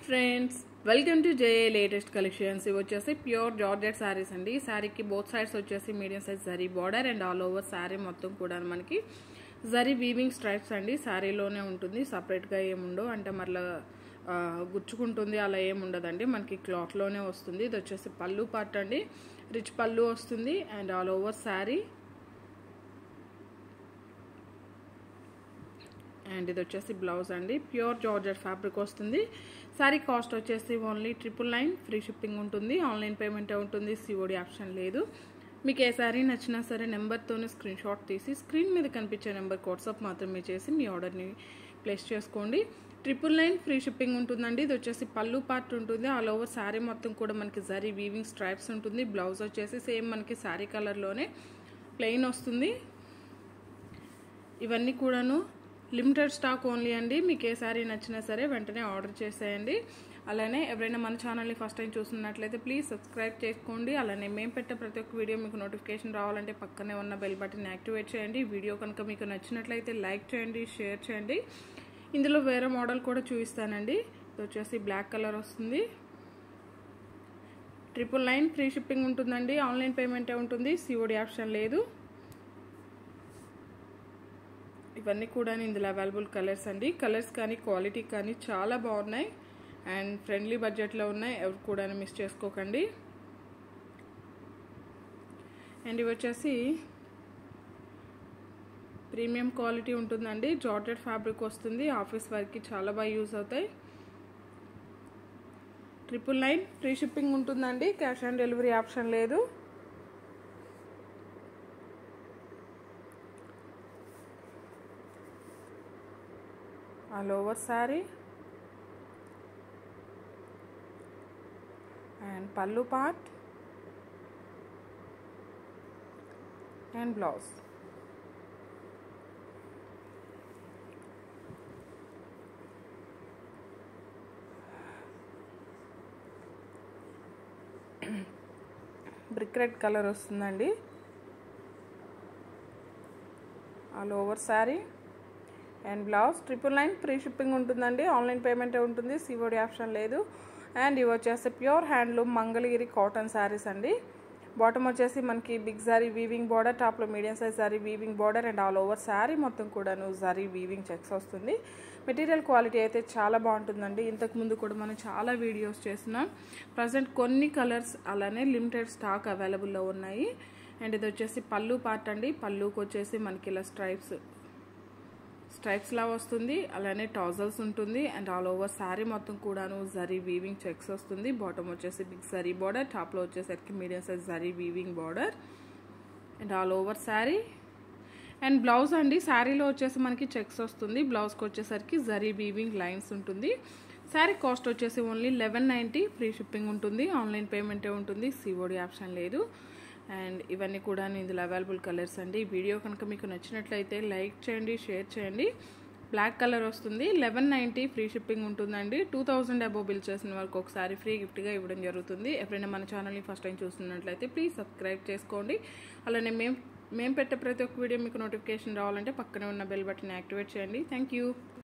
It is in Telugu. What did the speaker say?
Friends, welcome to J latest collections. ఇవి వచ్చేసి ప్యూర్ జార్జెట్ శారీస్ అండి. శారీకి బోత్ సైడ్స్ వచ్చేసి medium size zari border and all over sari మొత్తం కూడా మనకి జరీ వీవింగ్ స్ట్రైప్స్ అండి. శారీలోనే ఉంటుంది, సపరేట్గా ఏముండవు, అంటే మళ్ళీ గుచ్చుకుంటుంది అలా ఏముండదండి, మనకి క్లాత్లోనే వస్తుంది. ఇది వచ్చేసి పళ్ళు పార్ట్ అండి, రిచ్ పళ్ళు వస్తుంది and all over sari. And ఇది వచ్చేసి బ్లౌజ్ అండి, ప్యూర్ జార్జెట్ ఫ్యాబ్రిక్ వస్తుంది. శారీ కాస్ట్ వచ్చేసి ఓన్లీ 999, ఫ్రీ షిప్పింగ్ ఉంటుంది, ఆన్లైన్ పేమెంట్ ఉంటుంది, సిఓడి ఆప్షన్ లేదు. మీకు ఏ శారీ నచ్చినా సరే నెంబర్తోనే స్క్రీన్ షాట్ తీసి స్క్రీన్ మీద కనిపించే నెంబర్కి వాట్సాప్ మాత్రమే చేసి మీ ఆర్డర్ని ప్లేస్ చేసుకోండి. 999 ఫ్రీ షిప్పింగ్ ఉంటుందండి. ఇది వచ్చేసి పళ్ళు పార్ట్ ఉంటుంది, ఆల్ ఓవర్ శారీ మొత్తం కూడా మనకి జరీ వీవింగ్ స్ట్రైప్స్ ఉంటుంది. బ్లౌజ్ వచ్చేసి సేమ్ మనకి శారీ కలర్లోనే ప్లెయిన్ వస్తుంది. ఇవన్నీ కూడాను లిమిటెడ్ స్టాక్ ఓన్లీ అండి. మీకు ఏ శారీ నచ్చినా సరే వెంటనే ఆర్డర్ చేసేయండి. అలానే ఎవరైనా మన ఛానల్ని ఫస్ట్ టైం చూస్తున్నట్లయితే ప్లీజ్ సబ్స్క్రైబ్ చేసుకోండి. అలానే మేము పెట్టే ప్రతి ఒక్క వీడియో మీకు నోటిఫికేషన్ రావాలంటే పక్కనే ఉన్న బెల్ బటన్ యాక్టివేట్ చేయండి. వీడియో కనుక మీకు నచ్చినట్లయితే లైక్ చేయండి, షేర్ చేయండి. ఇందులో వేరే మోడల్ కూడా చూపిస్తానండి. ఇది వచ్చేసి బ్లాక్ కలర్ వస్తుంది. 999 ఫ్రీ షిప్పింగ్ ఉంటుందండి, ఆన్లైన్ పేమెంటే ఉంటుంది, సిఓడి ఆప్షన్ లేదు. ఇవన్నీ కూడా ఇందులో అవైలబుల్ కలర్స్ అండి. కలర్స్ కానీ క్వాలిటీ కానీ చాలా బాగున్నాయి అండ్ ఫ్రెండ్లీ బడ్జెట్లో ఉన్నాయి, ఎవరు కూడా మిస్ చేసుకోకండి. అండ్ ఇవి వచ్చేసి ప్రీమియం క్వాలిటీ ఉంటుందండి, జార్జెట్ ఫ్యాబ్రిక్ వస్తుంది, ఆఫీస్ వర్క్కి చాలా బాగా యూజ్ అవుతాయి. 999 ఫ్రీ షిప్పింగ్ ఉంటుందండి, క్యాష్ ఆన్ డెలివరీ ఆప్షన్ లేదు. All over sari and pallu part and blouse. Brick red colour వస్తుందండి. All over sari and blouse. 999 free shipping ఉంటుందండి, ఆన్లైన్ పేమెంటే ఉంటుంది, సిఓడి ఆప్షన్ లేదు. అండ్ ఇవి వచ్చేసి pure handloom Mangalagiri cotton saris అండి. బాటమ్ వచ్చేసి మనకి బిగ్ జరీ వీవింగ్ బార్డర్, టాప్లో medium size zari weaving border and all over sari మొత్తం కూడాను జరీ వీవింగ్ చెక్స్ వస్తుంది. మెటీరియల్ క్వాలిటీ అయితే చాలా బాగుంటుందండి. ఇంతకుముందు కూడా మనం చాలా వీడియోస్ చేస్తున్నాం. ప్రజెంట్ కొన్ని కలర్స్ అలానే లిమిటెడ్ స్టాక్ అవైలబుల్లో ఉన్నాయి. అండ్ ఇది వచ్చేసి పళ్ళు పార్ట్ అండి. పళ్ళుకి వచ్చేసి మనకి ఇలా స్ట్రైప్స్ లా వస్తుంది, అలానే టాజల్స్ ఉంటుంది అండ్ ఆల్ ఓవర్ శారీ మొత్తం కూడాను జరీ వీవింగ్ చెక్స్ వస్తుంది. బాటమ్ వచ్చేసి బిగ్ జరీ బార్డర్, టాప్లో వచ్చేసరికి medium size zari weaving border and all over sari. And blouse అండి, శారీలో వచ్చేసి మనకి చెక్స్ వస్తుంది, బ్లౌజ్కి వచ్చేసరికి జరీ వీవింగ్ లైన్స్ ఉంటుంది. శారీ కాస్ట్ వచ్చేసి ఓన్లీ 1190, ఫ్రీ షిప్పింగ్ ఉంటుంది, ఆన్లైన్ పేమెంటే ఉంటుంది, సిఓడి ఆప్షన్ లేదు. అండ్ ఇవన్నీ కూడా ఇందులో అవైలబుల్ కలర్స్ అండి. వీడియో కనుక మీకు నచ్చినట్లయితే లైక్ చేయండి, షేర్ చేయండి. బ్లాక్ కలర్ వస్తుంది, 1190 ఫ్రీ షిప్పింగ్ ఉంటుందండి. 2000 అబోవ్ బిల్ చేసిన వాళ్ళకి ఒకసారి ఫ్రీ గిఫ్ట్గా ఇవ్వడం జరుగుతుంది. ఎవరైనా మన ఛానల్ని ఫస్ట్ టైం చూస్తున్నట్లయితే ప్లీజ్ సబ్స్క్రైబ్ చేసుకోండి. అలానే మేము పెట్టే ప్రతి ఒక్క వీడియో మీకు నోటిఫికేషన్ రావాలంటే పక్కనే ఉన్న బెల్ బటన్ యాక్టివేట్ చేయండి. Thank you.